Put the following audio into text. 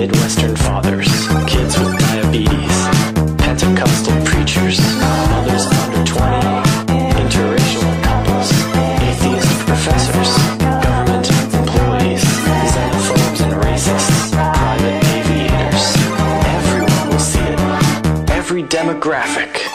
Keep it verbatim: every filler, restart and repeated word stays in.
Midwestern fathers, kids with diabetes, Pentecostal preachers, mothers under twenty, interracial couples, atheist professors, government employees, xenophobes and racists, private aviators. Everyone will see it. Every demographic.